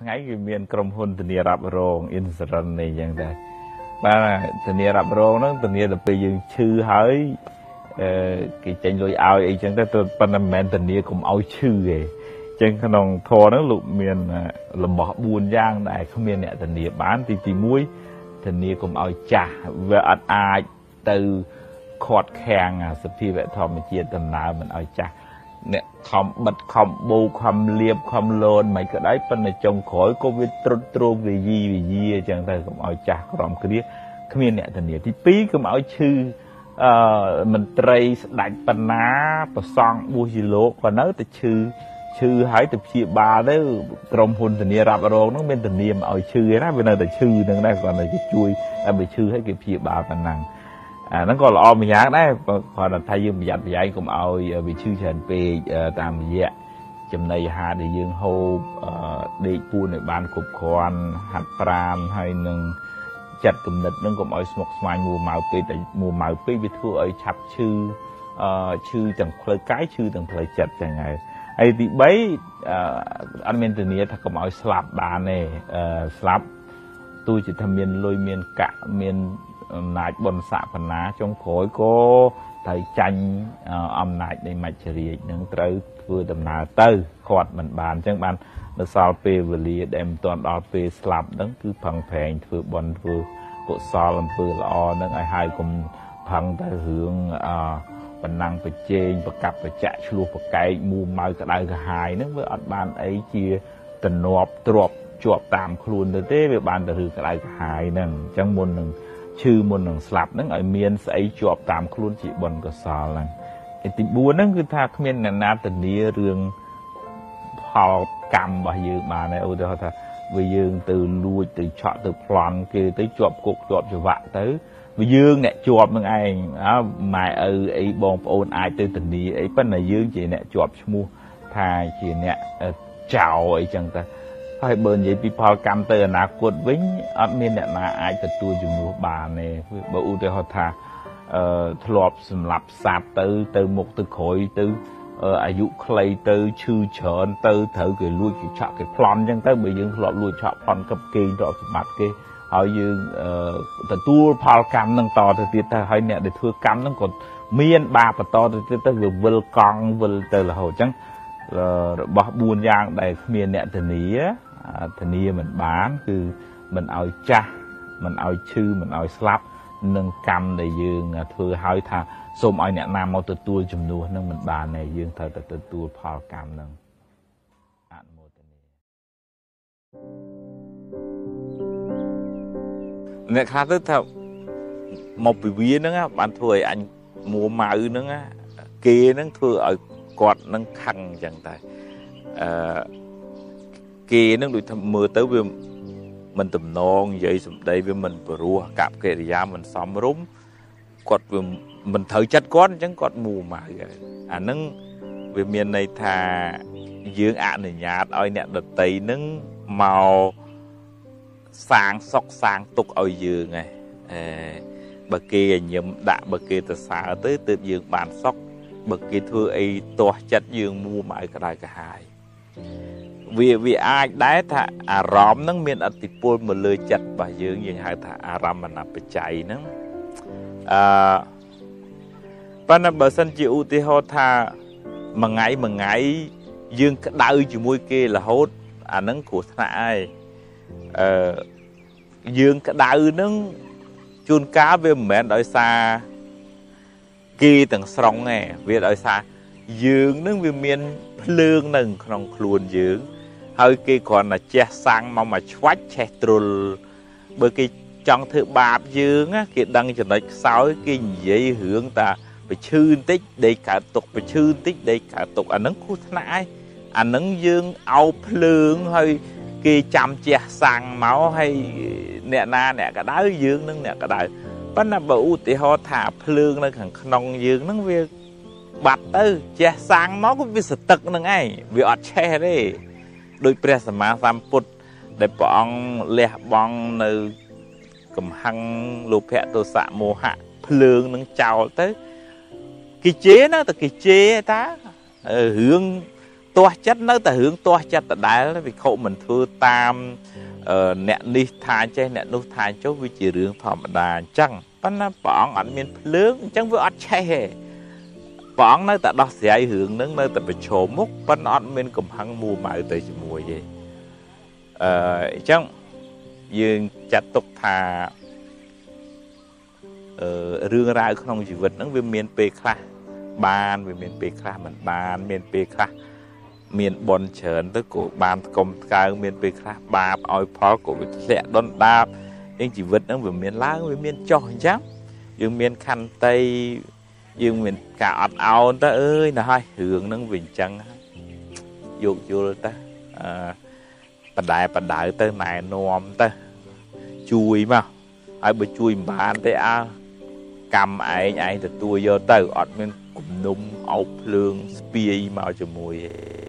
ថ្ងៃគឺមានក្រុមហ៊ុនធានារ៉ាប់រង insurance នេះអញ្ចឹងដែរបាទធានារ៉ាប់រងហ្នឹងធានាទៅពេលយើងឈឺហើយគេចេញលុយឲ្យអីចឹងទៅប៉ុន្តែមិនមែនធានាកុំឲ្យឈឺទេអញ្ចឹងក្នុងធរហ្នឹងលោកមានលំបោះ4យ៉ាងដែលគ្មានអ្នកធានាបានទី1ធានាកុំឲ្យចាស់វាអត់អាចទៅខាត់ខាំងសភាវៈធម្មជាតិដំណើរមិនឲ្យចាស់អ្នកខំបិទខំបោកខំលាបខំលនមិនក៏ដោយប៉ុន្តែចុងក្រោយក៏វាត្រុតត្រោកវាយីអញ្ចឹងទៅកុំឲ្យចាស់ក្រំគ្រាគ្មានអ្នកធានាទី2កុំឲ្យឈឺមន្ត្រីស្ដេចបណ្ណាប្រសង់បួសជាលោកក៏នៅតែឈឺហើយទៅព្យាបាលទៅក្រុមហ៊ុនធានារ៉ាប់រងហ្នឹងមានធានាមិនឲ្យឈឺទេណាវានៅតែឈឺហ្នឹងដែរគាត់តែជួយតែបើឈឺហើយគេព្យាបាលប៉ុណ្ណឹងអាហ្នឹងក៏ល្អម្យ៉ាងដែរគាត់ថាយើងប្រយ័ត្នប្រយែងកុំឲ្យវាឈឺច្រើនពេកតាមរយៈចំណីអាហារដែលយើងហូបដេកពួនឲ្យបានគ្រប់គ្រាន់ហាត់ប្រាណហើយនឹងចិត្តគំនិតហ្នឹងកុំឲ្យស្មុគស្មាញមួម៉ៅពេកតែមួម៉ៅពេកវាធ្វើឲ្យឆាប់ឈឺទាំងផ្លូវកាយឈឺទាំងផ្លូវចិត្តចឹងហើយទី3អត់មានធានាថាកុំឲ្យស្លាប់បានទេស្លាប់ទោះជាថាមានលុយមានកាក់មានអំណាចបុណ្យស័ក្តិបណ្ណាចុងក្រោយក៏ត្រូវចាញ់អំណាចនៃមច្ចរាជនឹងត្រូវធ្វើដំណើរទៅគាត់មិនបានអញ្ចឹងបាននៅសល់ពេលវេលាដែលមិនទាន់ដល់ពេលស្លាប់ហ្នឹងគឺផឹងប្រែងធ្វើបុណ្យធ្វើកុសលអំពើល្អហ្នឹងឲ្យហើយកុំផឹងទៅរឿងបណ្ណាំងប្រជែងប្រកាប់ប្រចាក់ឆ្លោះប្រកែកមូម៉ៅក្តៅក្រហាយហ្នឹងវាអត់បានអីជាទំនាប់ទ្របជាប់តាមខ្លួនទៅទេវាបានទៅរឿងក្តៅក្រហាយហ្នឹងអញ្ចឹងមុននឹងឈឺមុននឹងស្លាប់ហ្នឹងឲ្យមានស្អីជាប់តាមខ្លួនជាបុណ្យកុសលហ្នឹងទី4ហ្នឹងគឺថាគ្មានអ្នកណាធានារឿងផលកម្មរបស់យើងបានទេឧទាហរណ៍ថាវាយើងទៅលួចទៅឆក់ទៅប្លន់គេទៅជាប់គុកជាប់ច្រវាក់ទៅវាយើងអ្នកជាប់នឹងឯងម៉ែឪអីបងប្អូនអាចទៅធានាអីប៉ុន្តែយើងជាអ្នកជាប់ឈ្មោះថាជាអ្នកចោលអីចឹងទៅហើយបើនិយាយពីផលកម្មទៅអនាគតវិញអត់មានអ្នកណាអាចទទួលជំនួសបានទេបើឧទាហរណ៍ថាធ្លាប់សម្លាប់សត្វទៅមុខទៅក្រោយទៅអាយុខ្លីទៅឈឺច្រើនទៅត្រូវគេលួចគេឆក់គេប្លន់អញ្ចឹងទៅបើយើងធ្លាប់លួចឆក់ប្លន់កឹបគេទ្រព្យសម្បត្តិគេហើយយើងទទួលផលកម្មនឹងតទៅទៀតទៅហើយអ្នកដែលធ្វើកម្មនឹងក៏មានបាបបន្តទៅទៀតទៅវាវិលកង់វិលទៅរហូតអញ្ចឹងរបស់4យ៉ាងដែលគ្មានអ្នកធានាមិនបានគឺមិនឲ្យចាស់មិនឲ្យឈឺមិនឲ្យស្លាប់នឹងកម្មដែលយើងធ្វើឲ្យថាសូមឲ្យអ្នកណាមកទទួលជំនួសនឹងមិនបានទេយើងត្រូវតែទទួលផលកម្មនឹងអនុមោទនាអ្នកខ្លះទៅថាមកពីវាហ្នឹងបានធ្វើឲ្យអញមួម៉ៅហ្នឹងគេហ្នឹងធ្វើឲ្យគាត់នឹងខឹងអញ្ចឹងតែគេហ្នឹងដូចថាមើលទៅវាមិនទំនងនិយាយសម្ដីវាមិនព្រោះកប្បកិរិយាមិនសមរម្យគាត់វាមិនត្រូវចិត្តគាត់អញ្ចឹងគាត់មួម៉ៅអាហ្នឹងវាមានន័យថាយើងអនុញ្ញាតឲ្យអ្នកដតីហ្នឹងមកសាងសុខសាងទុកឲ្យយើងបើគេញញឹមដាក់បើគេទៅសើទៅទើបយើងបានសុខបើគេធ្វើអីទាស់ចិត្តយើងមួម៉ៅក្តៅក្រហាយវាអាចដែរថាអារម្មណ៍ហ្នឹងមានឥទ្ធិពលមកលើចិត្តរបស់យើងហៅថាអារម្មណបច្ច័យហ្នឹងប៉ុន្តែបើសិនជាឧទាហរណ៍ថាមួយថ្ងៃយើងក្តៅជាមួយគេរហូតអាហ្នឹងគ្រោះថ្នាក់ហើយយើងក្តៅហ្នឹងជួនកាលវាមិនមែនដោយសារគេទាំងស្រុងទេវាដោយសារយើងហ្នឹងវាមានភ្លើងនៅក្នុងខ្លួនយើងហើយគេគ្រាន់តែចេះសាំងមកឆ្វាច់ឆេះទ្រុលបើគេចង់ធ្វើបាបយើងគេដឹងចំណុចខ្សោយគេនិយាយរឿងតាប្រឈឺបន្តិចដេកកើតទុកប្រឈឺបន្តិចដេកកើតទុកអាហ្នឹងគ្រោះថ្នាក់ហើយអាហ្នឹងយើងអោបភ្លើងហើយគេចាំជះសាំងមកហើយអ្នកណាអ្នកក្តៅយើងនឹងអ្នកក្តៅប៉ុន្តែបើឧទាហរណ៍ថាភ្លើងនៅខាងក្នុងយើងហ្នឹងវាបាត់ទៅជះសាំងមកវាសទឹកហ្នឹងឯងវាអត់ឆេះទេដោយព្រះសម្មាសម្ពុទ្ធដែលព្រះអង្គលះបង់នៅកំហឹងលោភៈទោសៈមោហៈភ្លើងនឹងចោលទៅគេជេរណាតែគេជេរតារឿង tua chất nó ta hướng tua chất ta đá vì khổ mình thưa tam nẹt đi thay chơi nẹt nút thay chỗ vì chỉ riêng thầm đà chăng bắn nó bọn ảnh miền lớn chẳng với ọt che bọn nó ta đo sẽ hướng nó nơi ta bị trổ múc bắn ọt miền cùng hăng mùa mãi tới mùa gì chẳng dương chặt tục thà rương ra không chỉ vật nó về miền Tây khác ban về miền Tây khác mình ban miền Tây khác miền bồn chởn tới của ban công cao miền Tây khác ba oi phó của việc lẹ đón đáp nhưng chỉ vật nó về miền láng về miền tròn chắc dương miền khăn Tây dương miền cả áo ta ơi là hai hướng nó về trăng dụ vô ta bà đại tới này nôm ta chui mà ai bị chui bàn tới cầm ai thì tôi vô tới ọt mình cùng nung ốc lương spia màu cho mùi